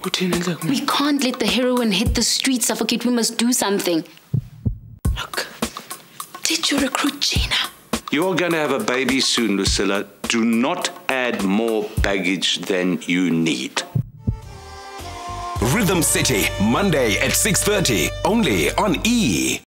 We can't let the heroin hit the streets, suffocate. We must do something. Look, did you recruit Gina? You're going to have a baby soon, Lucilla. Do not add more baggage than you need. Rhythm City, Monday at 6:30, only on E!